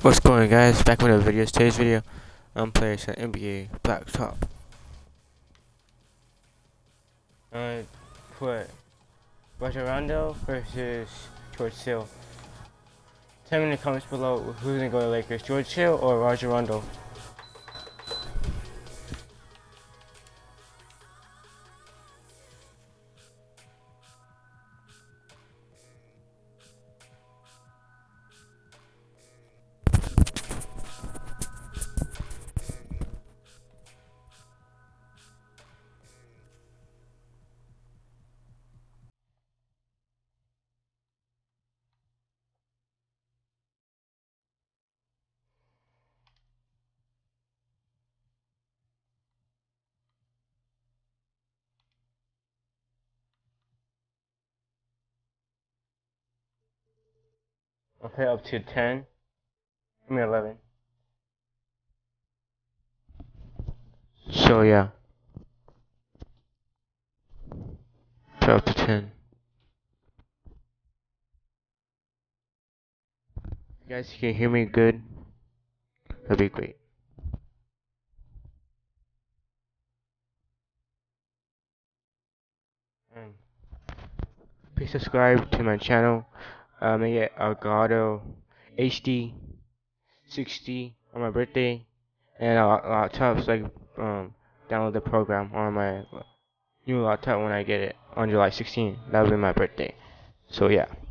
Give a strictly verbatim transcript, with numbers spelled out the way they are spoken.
What's going on, guys? Back with another video. Today's video, I'm playing some N B A Black Top. I put Rajon Rondo versus George Hill. Tell me in the comments below who's gonna go to Lakers, George Hill or Rajon Rondo. I'll play up to ten. I mean eleven. So yeah. Play up to ten. If you guys can hear me good, that'd be great. Um, please subscribe to my channel. Um, I get Elgato H D sixty on my birthday, and a lot, a lot of tops like um download the program on my new laptop when I get it on July sixteenth. That'll be my birthday. So yeah.